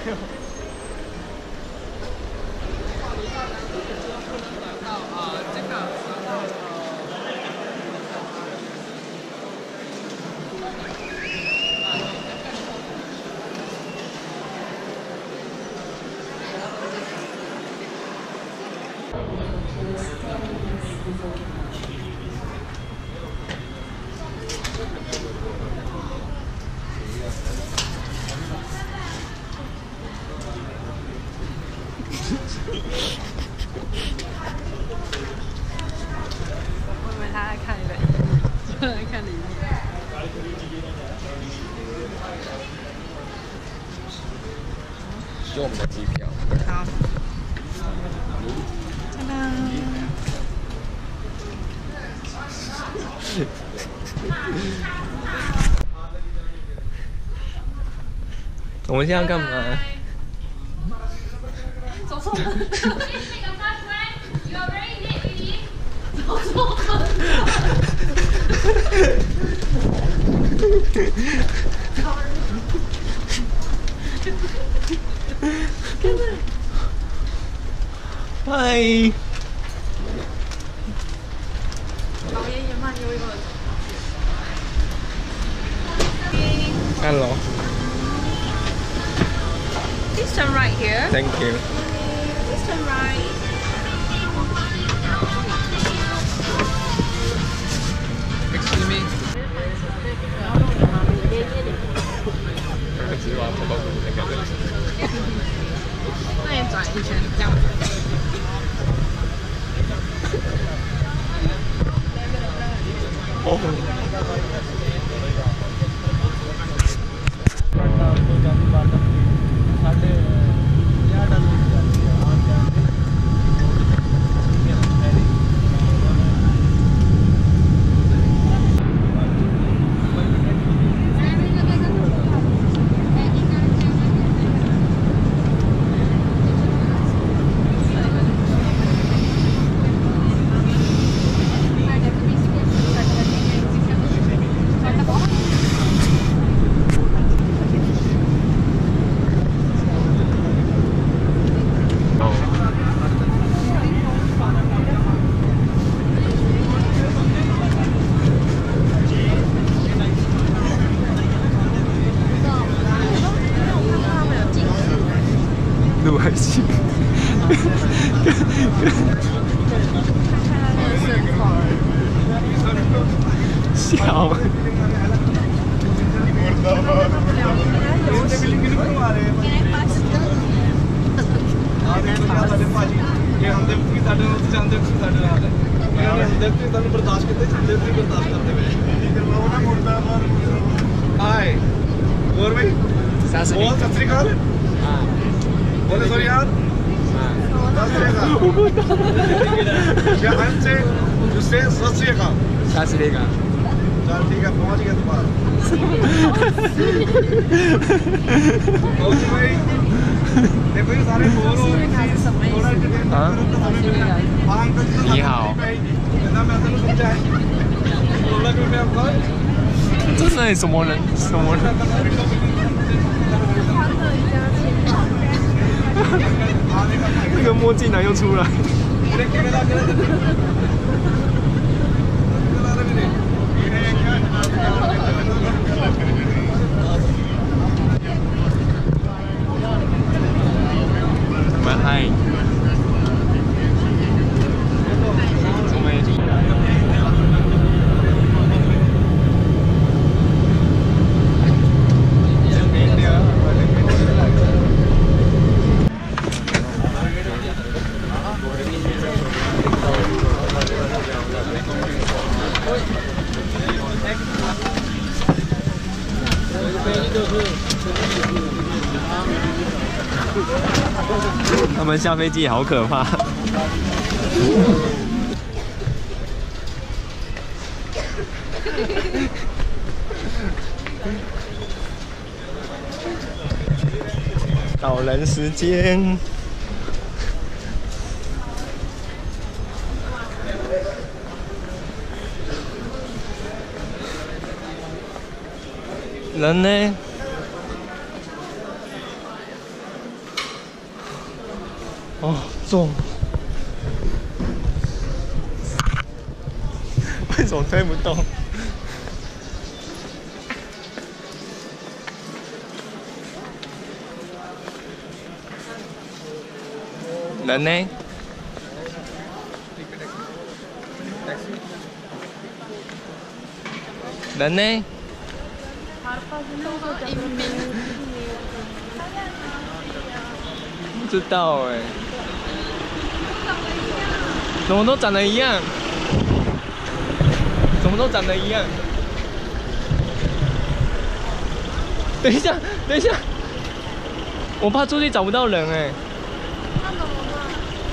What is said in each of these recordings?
我以为他在看人，就在看里面。 就我们的机票。 好。当当。 我们现在要干嘛？ 走错了。走错了。 嗨。 导演也慢悠悠的。 看喽。 This turn right here. Thank you. This turn right. Excuse me. 只是把头发梳成那个。 那你转一圈，这样。 哦。路还行。笑。 हाय और भाई बहुत सत श्रीकाल बोले सॉरी यार क्या हमसे उससे सत श्रीकाल 下次那个。 चल ठीक है पहुंच गया तुम्हारा भाई देखो ये सारे बोर हो रहे हैं हाँ? 你好。这那里什么人？什么人？那个墨镜男又出来。我们嗨。 他们下飞机好可怕。导人时间。人呢？ 哦，重。为什么推不动？人呢？人呢？不知道哎，怎么都长得一样？怎么都长得一样？等一下，等一下，我怕出去找不到人哎。那怎么办？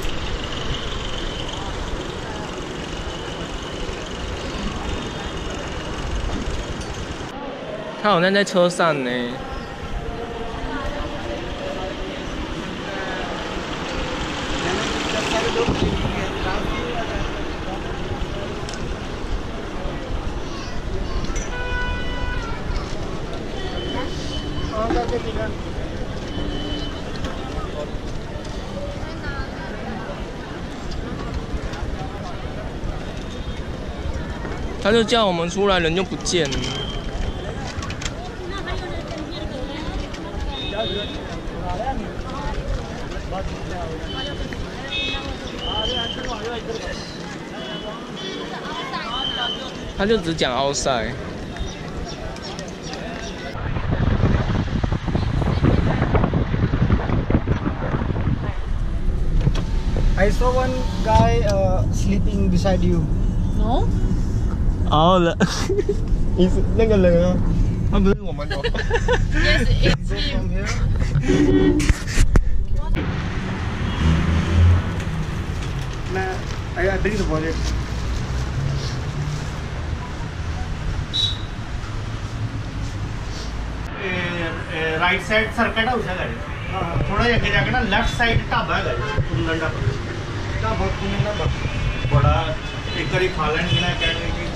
他好像在车上呢。他就叫我们出来，人就不见了。他就只讲奥赛。 I saw one guy sleeping beside you. No? 哦，人，你是那个人啊？他不是我们的。 Yes, it's him. I bring the wallet. Right side circuit है उसे गाड़ी थोड़ा आगे जाके ना लेफ्ट साइड ढाबा है गाड़ी ढाबा बड़ा एक बारी खा लें बिना कहने की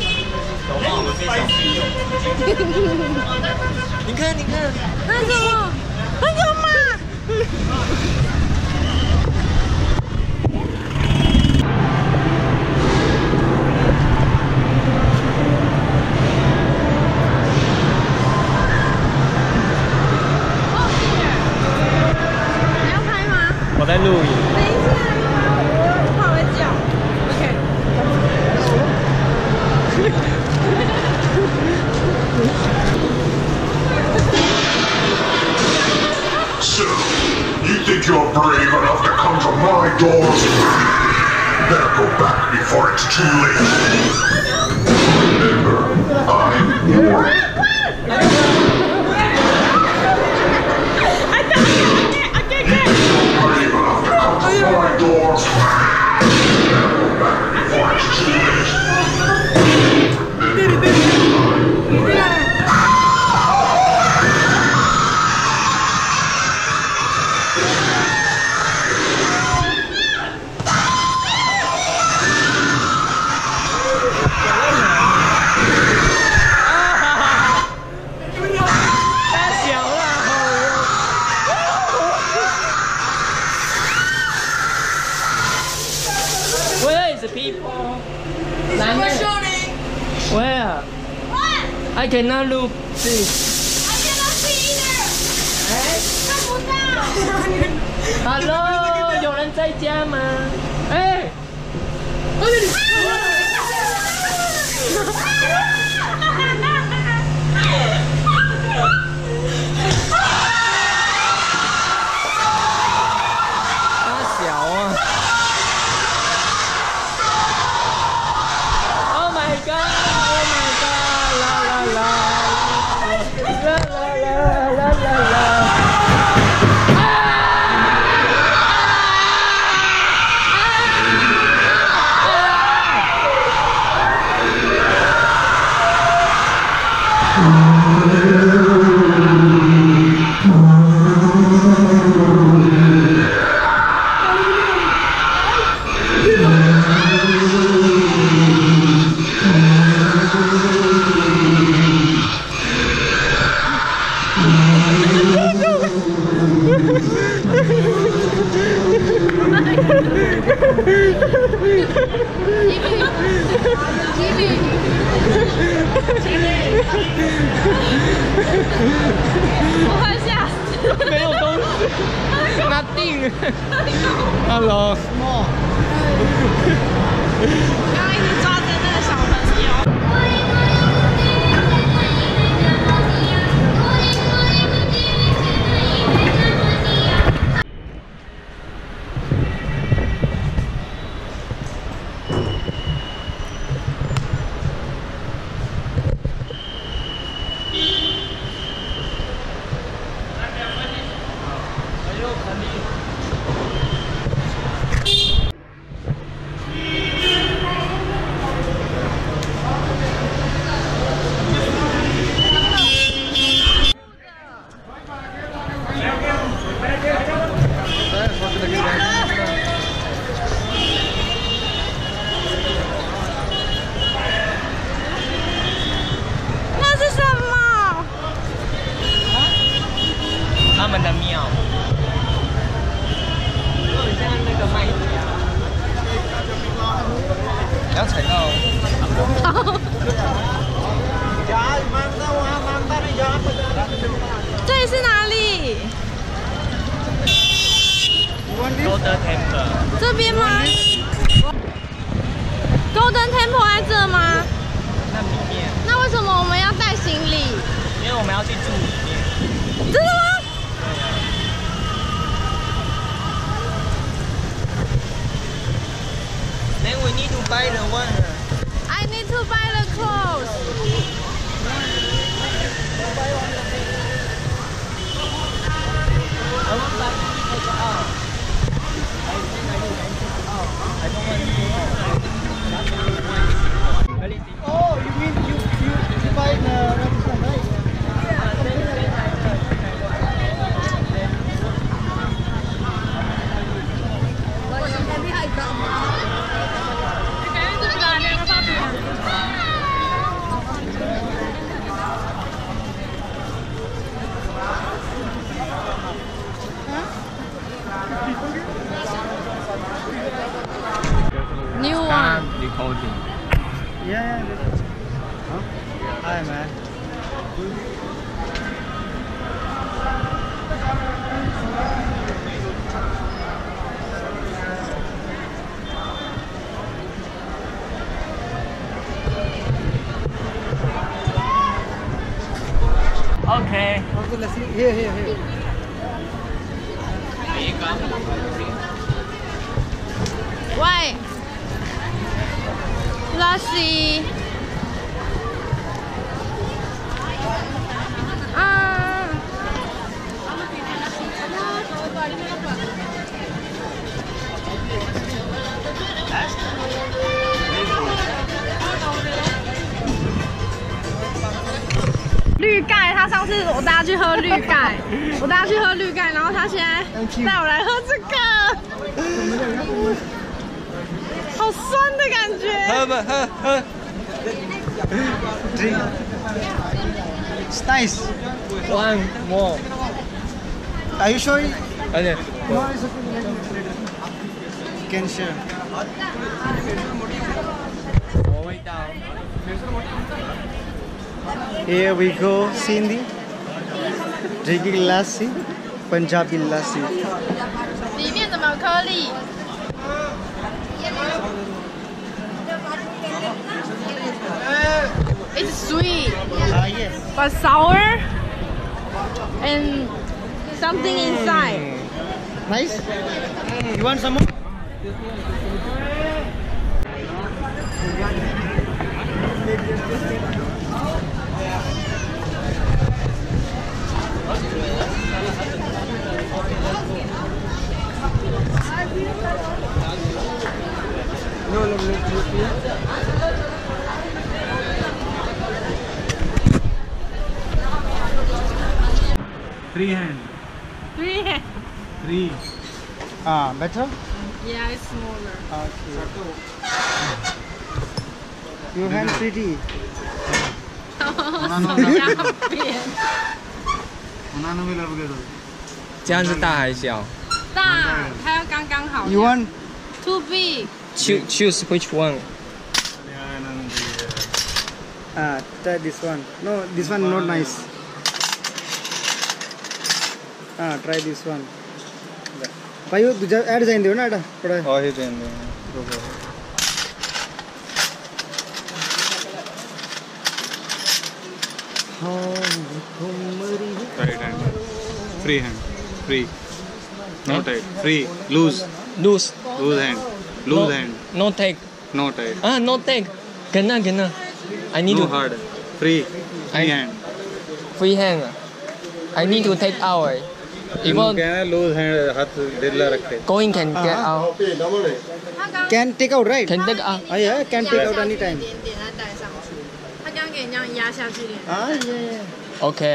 你看，你看， 那什么？那有吗？ 我在录影。 等一下，我怕会叫。OK。 So, you think you're brave enough to come to my doors? Better go back before it's too late. Remember, I'm your... Brave enough to come to my doors. Better go back before it's too late. Where is the people? Where? What? I cannot look this. I cannot see either. 看不到。 Hello， 有人在家吗？哎，大小啊 ！Oh my god! Oh my god! 啦啦啦啦啦啦啦啦！ Ha ha ha! 我快吓死了。 没有东西，nothing。Hello。 刚刚一直抓着那个小朋友。那是什么？ 他们的庙。很像那个麦子啊。不要踩到。 这里是哪里？ Golden Temple。 这边吗 ？Golden Temple 在这吗？ 那里面， 那为什么我们要带行李？ 因为我们要去住里面。 真的吗？ Then we need to buy the one. I need to buy the clothes. I want like to take it out. I think I need to take it out. I don't want to take it out. Very simple. Oh, you mean you buy the Rajasthan, right? New one. Recording. Yeah. Huh? Hi, man. Okay. Okay, let's see. Here. Why? Lassie. Ah. 绿盖，他上次我带他去喝绿盖，然后他现在带我来喝这个，好酸的感觉。 喝。 Drink. It's nice. One more. Are you sure? Okay. No, it's okay. You can share. 什么味道？ Here we go, Cindy. Drinking lassi, Punjabi lassi. 里面怎么有颗粒？ It's sweet, Yes. but sour, and something inside. Nice. You want some more? No. Free hand. Three. Better? Yeah, it's smaller. Okay. Your hand pretty. 这样是大还是小？ 大，它要刚刚好。 You want? Too big. Choose which one. Try this one. No, this one not nice. हाँ try this one. भाई वो दूसरा ऐड जाएंगे हो ना ऐड पड़ा है. और ही देंगे. Right hand. Free hand. Free. No tight. Free. Loose. Loose. Loose hand. Loose hand. No take. No tight. Ah, no take. Kena. I need No to hard. Free. Free hand. free hand. I need to take out. If इनको क्या है loose hand हाथ ढीला रखे. going can get out. 他刚 Can take out right? Can take out. Ah yeah, can take out any time. 点点再带上去。他刚刚给你这样压下去点。 Ah yeah. Okay.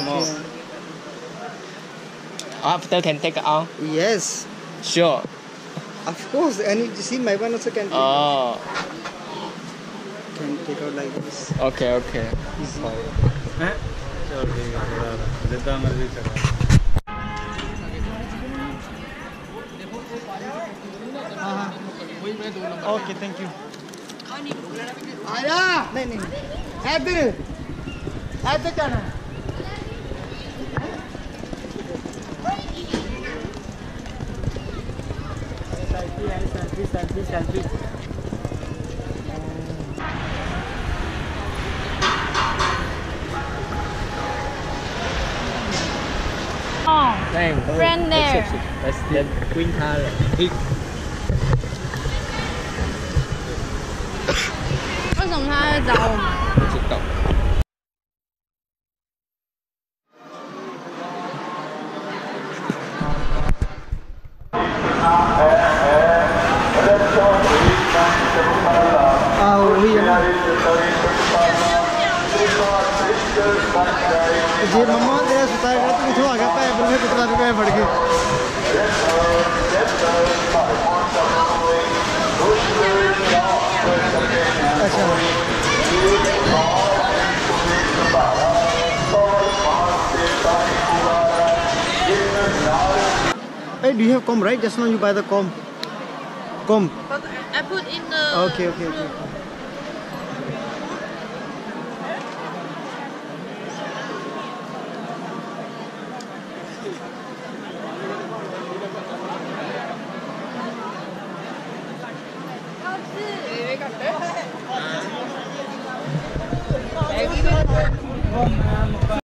After can take out. Yes. Sure. Of course. And you see my one also can take, Oh. can take out like this. Okay. हैं? चल ठीक है थोड़ा जितना मर्जी चला. Okay, thank you. आया नहीं इधर जाना है. Selfie. Oh, Thanks. friend there. That's the green color. Pig. 为什么他会找我们？ 不知道。 वही है ना. ये मम्मा तेरा सुतार कर तू किथों आ गया पैर पर कुत्ता भी पैर फड़ गए. अच्छा. Hey, do you have comb right? Just now you buy the comb. I put in the. Okay.